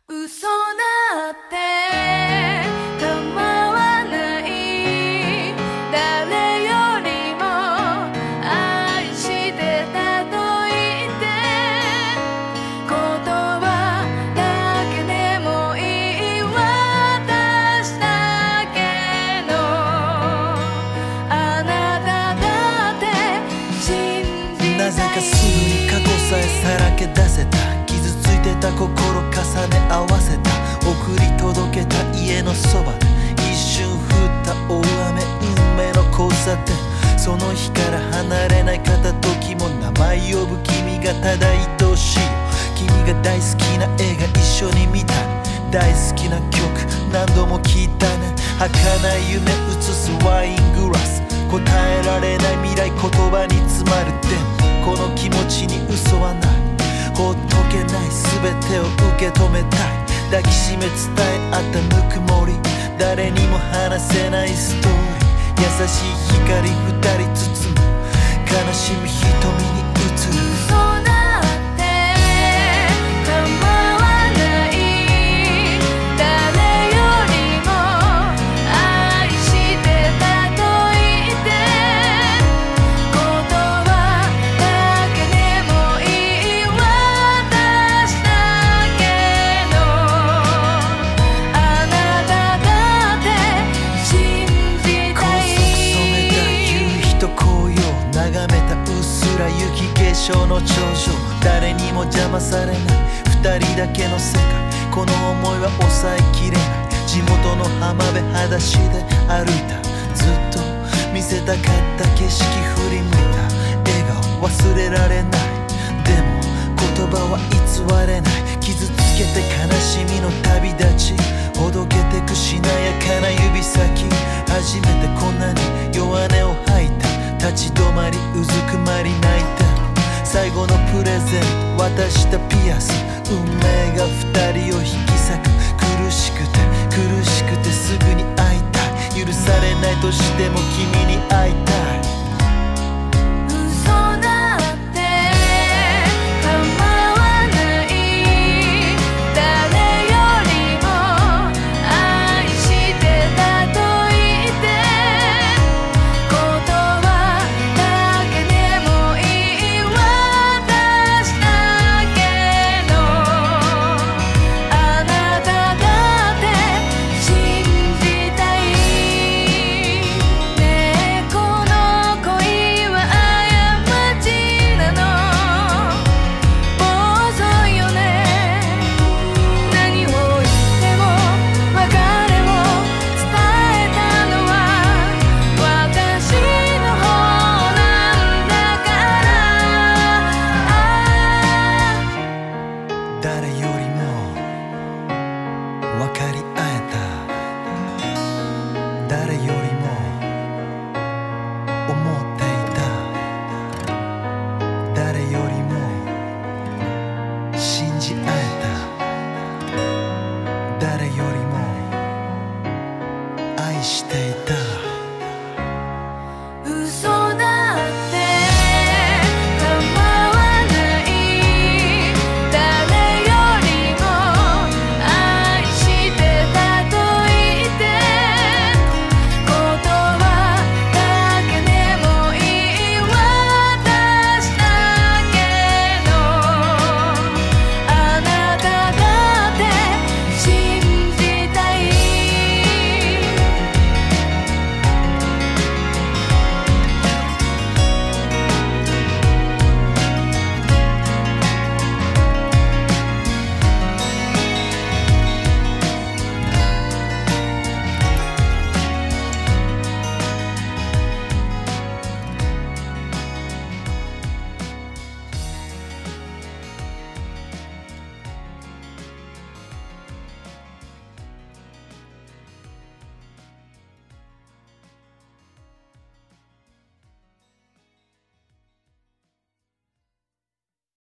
嘘だって構わない誰よりも愛してたと言って言葉だけでもいい私だけのあなただって信じたい。 なぜかすぐに過去さえさらけ出せた。傷ついてた心重ね合わせた。送り届けた家のそばで一瞬降った大雨、運命の交差点。その日から離れない片時も名前呼ぶ君がただ愛しい。君が大好きな映画一緒に見たね。大好きな曲何度も聴いたね。儚い夢映すワイングラス。答えられない未来言葉に詰まる。でもこの気持ちに嘘はない。ほっとけない全てを受け止めたい。抱きしめ伝え合ったぬくもり。誰にも話せないストーリー。優しい光二人包む。悲しみ瞳に映る。 嘘だって構わない誰よりも愛してたと言って言葉だけでもいい私だけのあなただって信じたい。 高速染めた夕日と紅葉眺めたうっすら雪化粧の頂上。誰にも邪魔されない二人だけの世界。この想いは抑えきれない。地元の浜辺裸足で歩いた。ずっと見せたかった景色振り向いた。笑顔忘れられない。でも言葉は偽れない。傷つけて悲しみの旅立ち。ほどけてくしなやかな指先。初めてこんなに弱音を吐いた。立ち止まりうずくまり泣いた。最後のプレゼント渡したピアス。運命が二人を引き裂く。苦しくて苦しくてすぐに会いたい。許されないとしても君に会いたい。